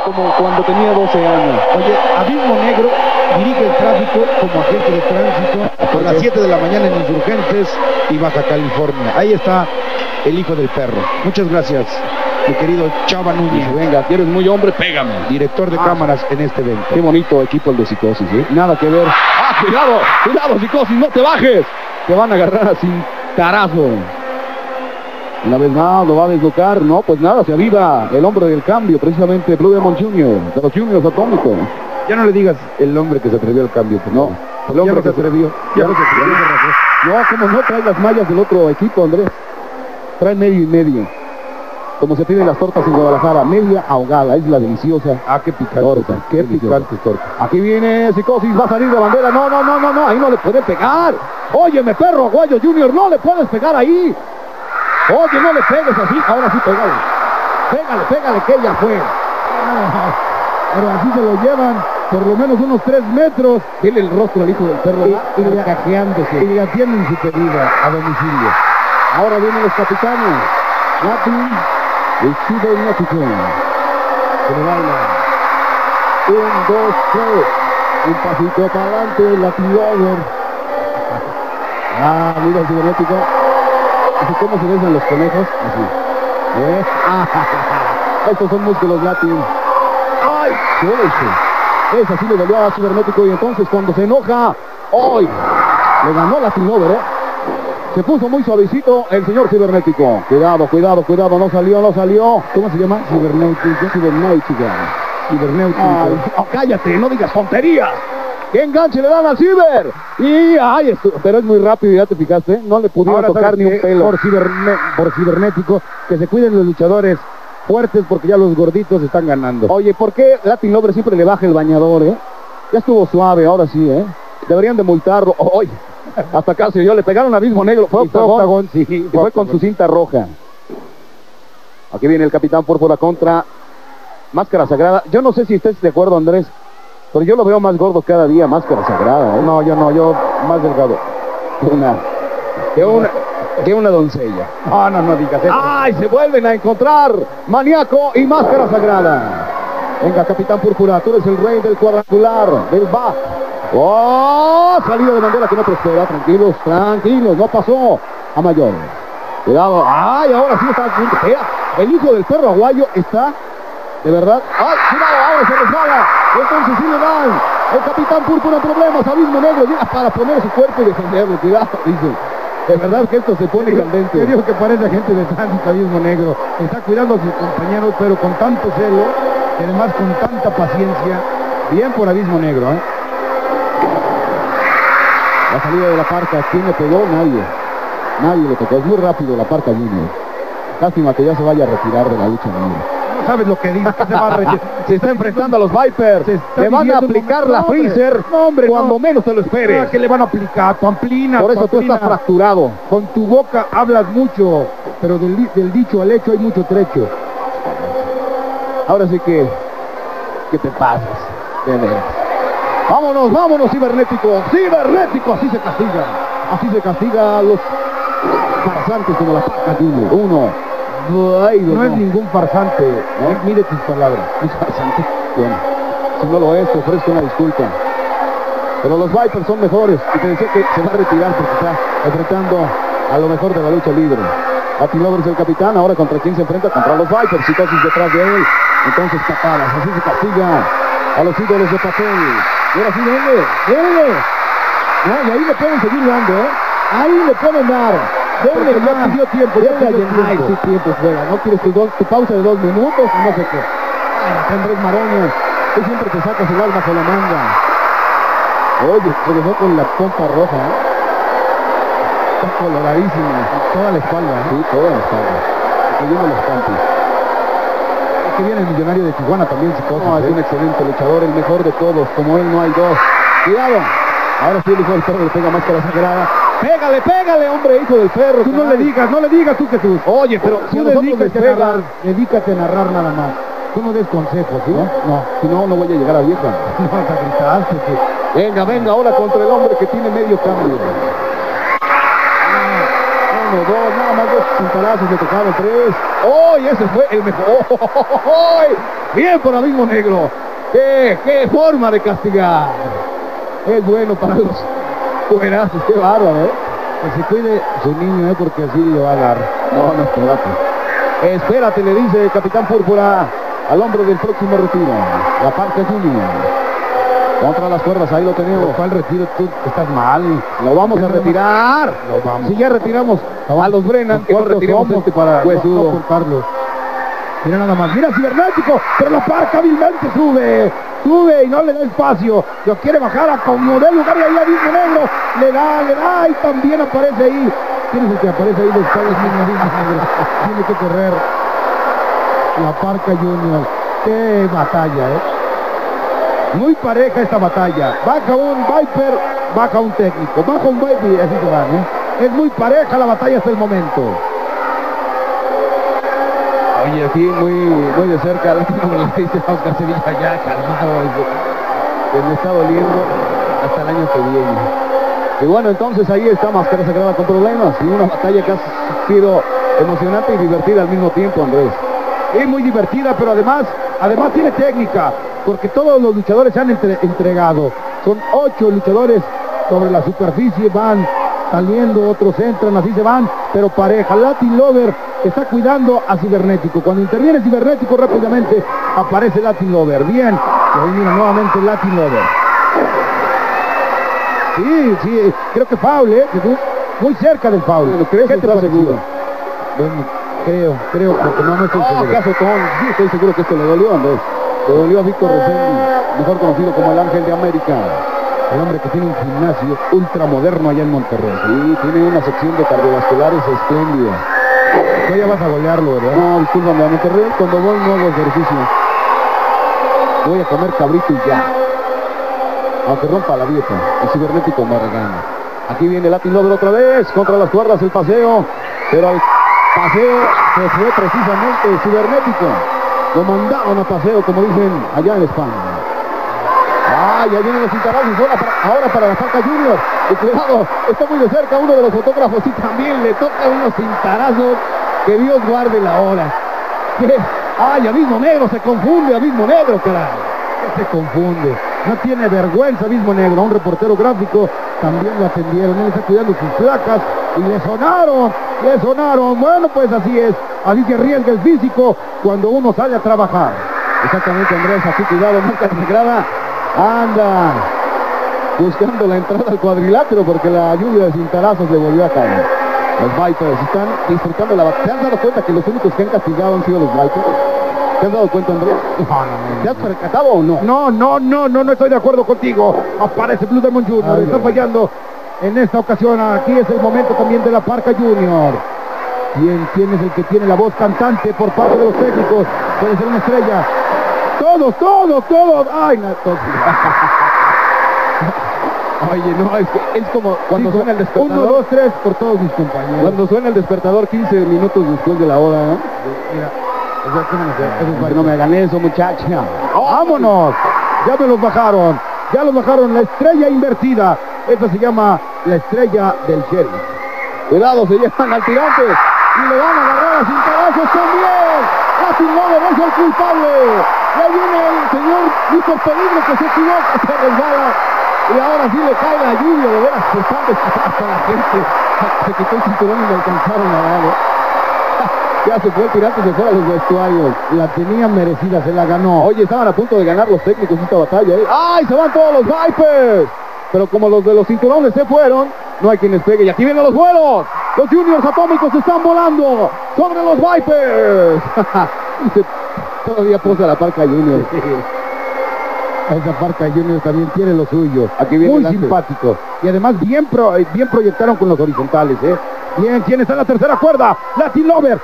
como cuando tenía 12 años. Oye, Abismo Negro dirige el tráfico como agente de tránsito por las 7 de la mañana en Insurgentes y Baja California. Ahí está el hijo del perro. Muchas gracias, mi querido Chava Núñez. Dice, venga, si eres muy hombre, pégame. Director de cámaras en este evento. Qué bonito equipo el de Psicosis, ¿eh? Nada que ver. ¡Ah, cuidado! ¡Cuidado, Psicosis! ¡No te bajes! Te van a agarrar sin tarazo. Una vez más lo va a deslocar. No, pues nada, se aviva el hombre del cambio, precisamente Blue Demon Jr., de los Juniors Atómicos. Ya no le digas el hombre que se atrevió al cambio, por favor. No, el hombre que se atrevió. Ya no se atrevió. No, como no, trae las mallas del otro equipo, Andrés. Trae medio y medio. Como se piden las tortas en Guadalajara, media ahogada, es la deliciosa. Ah, qué picante. Torta, Qué picante torta. Aquí viene Psicosis, va a salir de bandera. No, no, no, no, no, ahí no le pueden pegar. Óyeme, perro Aguayo Junior, no le puedes pegar ahí. Oye, no le pegues así. Ahora sí, pégale. Pégale, pégale, que ella fue. Pero así se lo llevan por lo menos unos 3 metros. Dile el rostro al hijo del perro. Y cajeándose. Y atienden su pedida a domicilio. Ahora vienen los capitanes. Latin y Cibernético. Se le baila. 1, 2, 3. Un pasito para adelante. Latin Lover. Ah, mira el Cibernético. ¿Cómo se besan los conejos? Así. Estos son músculos Latin. ¡Ay! ¿Qué es? Esa sí le dolió a Cibernético y entonces cuando se enoja, ¡ay! Le ganó Latin Lover, ¿eh? Se puso muy suavecito el señor Cibernético. Cuidado, cuidado, cuidado, no salió, no salió. ¿Cómo se llama? Cibernético. Cibernético. Oh, cállate, no digas tonterías. ¿Qué enganche le dan al Ciber? Y, ay, pero es muy rápido, ya te fijaste, no le pudieron tocar ni un pelo. Por Cibernético, que se cuiden los luchadores fuertes porque ya los gorditos están ganando. Oye, ¿por qué Latin Lover siempre le baja el bañador, eh? Ya estuvo suave, ahora sí, eh. Deberían de multarlo. Oye, hasta acá se yo le pegaron Abismo Negro. Fue octagón, sí, y fue con su cinta roja. Aquí viene el Capitán Púrpura contra Máscara Sagrada. Yo no sé si estés de acuerdo, Andrés, pero yo lo veo más gordo cada día, Máscara Sagrada, ¿eh? No, yo más delgado. Que una doncella. No digas eso. ¡Ay! Se vuelven a encontrar Maníaco y Máscara Sagrada. Venga, Capitán Púrpura, tú eres el rey del cuadrangular, del back. ¡Oh! Salida de bandera que no prospera. Tranquilos, tranquilos, no pasó a mayor. Cuidado. ¡Ay! Ahora sí está. El hijo del perro Aguayo está. De verdad. ¡Ay! Cuidado, ahora se resbala. Entonces sí le dan. El Capitán Púrpura en problemas. Abismo Negro llega para poner su cuerpo y defenderlo. Cuidado, dice. De verdad que esto se pone candente. Yo digo que parece gente de tránsito, Abismo Negro. Está cuidando a sus compañeros, pero con tanto celo y además con tanta paciencia. Bien por Abismo Negro, ¿eh? La salida de la Parca, ¿quién le pegó? Nadie. Nadie le tocó. Es muy rápido la Parca Junior. Lástima que ya se vaya a retirar de la lucha libre. No sabes lo que dice, que se va a retirar. Se está enfrentando a los Vipers. Le van a aplicar la Freezer cuando menos te lo esperes. ¿Qué le van a aplicar? Pamplina. Por eso tú estás fracturado. Con tu boca hablas mucho, pero del dicho al hecho hay mucho trecho. Ahora sí que te pasas. De veras. Vámonos, vámonos, Cibernético. Cibernético, así se castiga. Así se castiga a los farsantes como la Parca Junior. No es ningún farsante. ¿No? Mire tus palabras. ¿Es farsante? Bueno, si no lo es, te ofrezco una disculpa. Pero los Vipers son mejores. Y te decía que se va a retirar porque está enfrentando a lo mejor de la lucha libre. Latin Lover es el capitán. Ahora contra quién se enfrenta, contra los Vipers. Psicosis detrás de él. Entonces patadas. Así se castiga a los ídolos de papel. Y ahora sí, denle. No, y ahí le pueden seguir dando, ¿eh? Ahí le pueden dar. Denle, ya pidió tiempo. Ya pidió tiempo. Ay, sí, tiempo fuera. ¿No quieres tu pausa de 2 minutos? No sé qué. Ay, Andrés Maroñas. Tú siempre te sacas el alma con la manga. Oye, se dejó con la pompa roja, ¿eh? Está coloradísima. Toda la espalda, ¿eh? Sí, toda la espalda. Que lleva los campos. Que viene el Millonario de Tijuana también, Psicosis. No, es un excelente luchador, el mejor de todos. Como él no hay dos. Cuidado. Ahora sí el hijo del perro le pega Máscara Sagrada. Pégale, hombre, hijo del perro. Tú no le digas tú que tú. Oye, pero tú dedícate a narrar nada más. Tú no des consejos, ¿sí? No, si no, no voy a llegar a vieja. No, hasta gritaste. Venga, ahora contra el hombre que tiene medio cambio. 1, 2, nada más 2 cintarazos, le tocaron 3. ¡Oh! Y ese fue el mejor. ¡Oh! Bien por Abismo Negro. ¡Qué forma de castigar! Es bueno para los buenazos, qué bárbaro, ¿eh? Que se cuide su niño, porque así le va a dar. No, espérate. Espérate, le dice Capitán Púrpura al hombre del próximo retiro. La Parca Junior. Contra las cuerdas, ahí lo tenemos. ¿Cuál retiro? Tú estás mal. Lo vamos a retirar. Lo vamos. Si ya retiramos a los Brennan, que no retiremos para huesudo. Carlos. Mira nada más, mira Cibernético, pero la Parca hábilmente sube y no le da espacio, lo quiere bajar a como de lugar y ahí Abismo Negro, le da y también aparece ahí. ¿Quién es el que aparece ahí de espaldas? Abismo Negro, tiene que correr la Parca Junior. Qué batalla, muy pareja esta batalla, baja un Viper, baja un técnico, baja un Viper y así se van, es muy pareja la batalla hasta el momento. Oye, aquí muy de cerca, le dice a Oscar Sevilla, ya calmado, que me está doliendo hasta el año que viene. Y bueno, entonces ahí está Máscara Sagrada con problemas, y una batalla que ha sido emocionante y divertida al mismo tiempo, Andrés. Es muy divertida, pero además tiene técnica, porque todos los luchadores se han entregado. Son 8 luchadores sobre la superficie, van saliendo, otros entran, así se van, pero pareja. Latin Lover está cuidando a Cibernético. Cuando interviene Cibernético rápidamente aparece Latin Lover. Bien, y ahí mira nuevamente Latin Lover. Sí, creo que foul, muy cerca del foul. ¿Crees que estás seguro? Bueno, creo, porque no estoy seguro. ¿Acaso sí, estoy seguro que esto le dolió, Andrés? Le dolió a Víctor Reséndiz, mejor conocido como el Ángel de América. El hombre que tiene un gimnasio ultramoderno allá en Monterrey. Sí, tiene una sección de cardiovasculares espléndida. Tú ya vas a golearlo, ¿verdad? No, discúlpame, a Monterrey cuando voy no hago ejercicio. Voy a comer cabrito y ya. Aunque rompa la dieta, el Cibernético me regaña. Aquí viene Latin Lover otra vez, contra las cuerdas el paseo, pero al paseo se fue precisamente el Cibernético. Lo mandaron a paseo, como dicen allá en España. Ya vienen los cintarazos ahora para la Parca Junior. Y cuidado, está muy de cerca uno de los fotógrafos y también le toca unos cintarazos. Que Dios guarde la hora. Abismo Negro, se confunde Abismo Negro, caray. Se confunde. No tiene vergüenza Abismo Negro. A un reportero gráfico también lo atendieron. Él está cuidando sus placas y le sonaron. Bueno, pues así es. Así que arriesga el físico cuando uno sale a trabajar. Exactamente, Andrés. Aquí cuidado, nunca se graba. Anda buscando la entrada al cuadrilátero porque la lluvia de cintarazos le volvió a caer. Los Vipers están disfrutando la batalla. ¿Te has dado cuenta que los únicos que han castigado han sido los Vipers? ¿Te has dado cuenta, Andrés? No. ¿Te has percatado o no? No estoy de acuerdo contigo. Aparece Blue Demon Jr. Está fallando en esta ocasión. Aquí es el momento también de la Parca Junior. ¿Quién es el que tiene la voz cantante por parte de los técnicos? Puede ser una estrella. Todos. Ay, no, todos. Oye, no, es como cuando suena el despertador. 1, 2, 3 por todos mis compañeros. Cuando suena el despertador 15 minutos después de la hora, ¿no? Mira, no me hagan eso, muchacha. ¡Vámonos! Ya me los bajaron. La estrella invertida. Esta se llama la estrella del sheriff. Cuidado, se llevan al tirante. Y le van a agarrar a cintarazos también. Latin Lover es el culpable. Ya viene el señor Víctor Peligro que se equivoca, se resbala. Y ahora sí le cae la lluvia, de veras, se están despertando la gente. Se quitó el cinturón y le alcanzaron a dar. Ya se fue el tirante, se fue a los vestuarios. La tenía merecida, se la ganó. Oye, estaban a punto de ganar los técnicos esta batalla. ¡Ay, se van todos los Vipers! Pero como los de los cinturones se fueron, no hay quien les pegue. Y aquí vienen los vuelos. Los Juniors Atómicos están volando sobre los Vipers. Todavía posa la Parca Junior. Esa Parca Junior también tiene lo suyo. Aquí viene muy simpático. Y además bien proyectaron con los horizontales, Bien, ¿quién está en la tercera cuerda? Latin Lover.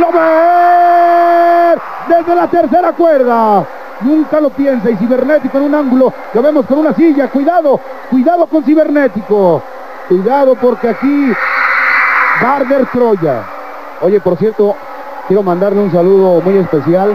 Desde la tercera cuerda. Nunca lo piensa. Y Cibernético en un ángulo. Lo vemos con una silla. Cuidado con Cibernético. Cuidado porque aquí Gardner Troya. Oye, por cierto, quiero mandarle un saludo muy especial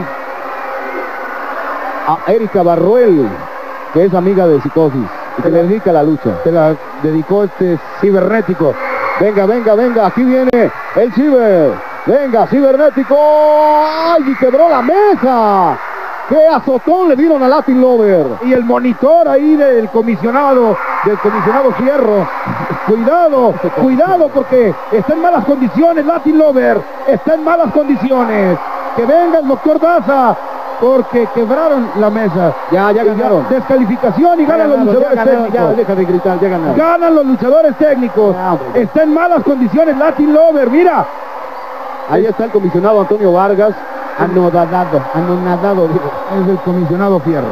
a Erika Barruel, que es amiga de Psicosis y que le dedica la lucha. Se la dedicó este Cibernético. Venga, aquí viene el Ciber. Venga, Cibernético. ¡Ay! Y quebró la mesa. ¡Qué azotón le dieron a Latin Lover! Y el monitor ahí del comisionado Fierro. Cuidado porque está en malas condiciones Latin Lover. Está en malas condiciones. Que venga el doctor Daza, porque quebraron la mesa. Ya ganaron. Descalificación y ganan los luchadores técnicos. Ya, deja de gritar, ya ganaron. Ganan los luchadores técnicos. Está en malas condiciones Latin Lover, mira. Ahí está el comisionado Antonio Vargas. Anonadado, digo. Es el comisionado Fierro.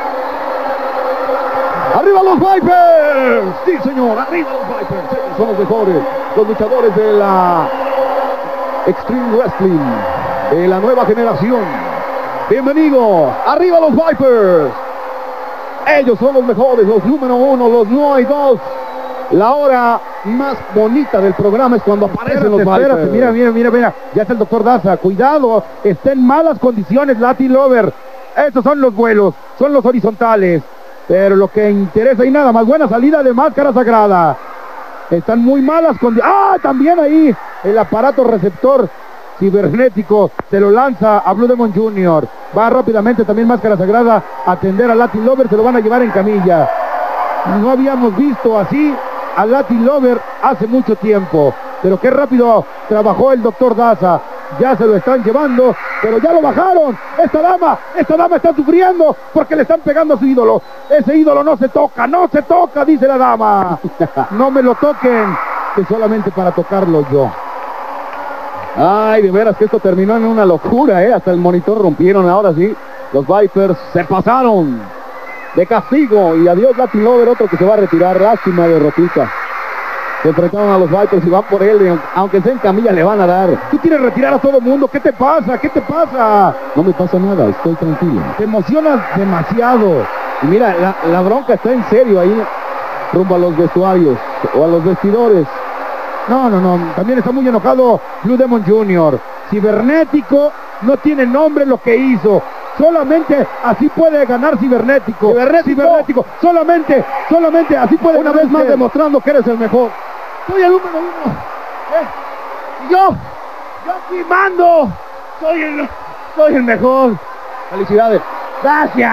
¡Arriba los Vipers! Sí, señor, arriba los Vipers. Ellos son los mejores, los luchadores de la Extreme Wrestling, de la nueva generación. Bienvenido, arriba los Vipers. Ellos son los mejores, los número uno, los no hay dos. La hora más bonita del programa es cuando aparecen los Vipers. Mira, ya está el doctor Daza. Cuidado, está en malas condiciones Latin Lover. Estos son los vuelos, son los horizontales. Pero lo que interesa y nada más, buena salida de Máscara Sagrada. Están muy malas condiciones. ¡Ah! También ahí el aparato receptor cibernético se lo lanza a Blue Demon Jr. Va rápidamente también Máscara Sagrada a atender a Latin Lover, se lo van a llevar en camilla. No habíamos visto así a Latin Lover hace mucho tiempo, pero qué rápido trabajó el doctor Daza. Ya se lo están llevando, pero ya lo bajaron. Esta dama está sufriendo porque le están pegando a su ídolo. Ese ídolo no se toca, dice la dama. No me lo toquen, que solamente para tocarlo yo. Ay, de veras que esto terminó en una locura, hasta el monitor rompieron. Ahora sí, los Vipers se pasaron de castigo. Y adiós Latin Lover, otro que se va a retirar. Lástima, derrotita. Se enfrentaron a los Vipers y van por él, y aunque sea en camilla le van a dar. Tú quieres retirar a todo mundo, ¿qué te pasa? No me pasa nada, estoy tranquilo. Te emocionas demasiado. Y mira, la bronca está en serio ahí, rumbo a los vestuarios o a los vestidores. No, también está muy enojado Blue Demon Jr. Cibernético no tiene nombre lo que hizo. Solamente así puede ganar Cibernético. Solamente así puede. Una vez más demostrando que eres el mejor. Soy el número uno. Yo aquí mando. Soy el mejor. Felicidades. Gracias.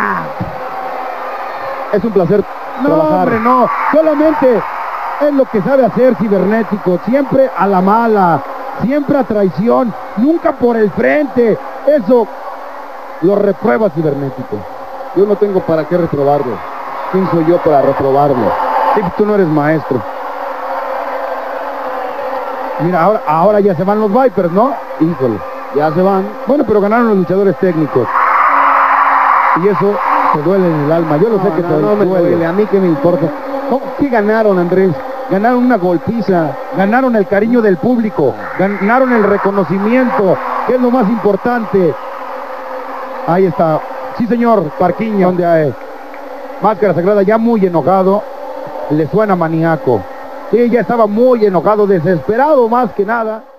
Es un placer trabajar. Hombre, no. Solamente es lo que sabe hacer Cibernético. Siempre a la mala. Siempre a traición. Nunca por el frente. Eso lo reprueba Cibernético. Yo no tengo para qué reprobarlo. ¿Quién soy yo para reprobarlo? Sí, tú no eres maestro. Mira, ahora ya se van los Vipers, ¿no? Híjole, ya se van. Bueno, pero ganaron los luchadores técnicos. Y eso te duele en el alma. Yo lo sé que te duele. A mí qué me importa. ¿Qué ganaron, Andrés? Ganaron una golpiza. Ganaron el cariño del público. Ganaron el reconocimiento, que es lo más importante. Ahí está. Sí, señor, Parquiño. ¿Dónde hay? Máscara Sagrada ya muy enojado. Le suena maníaco. Sí, ya estaba muy enojado, desesperado más que nada.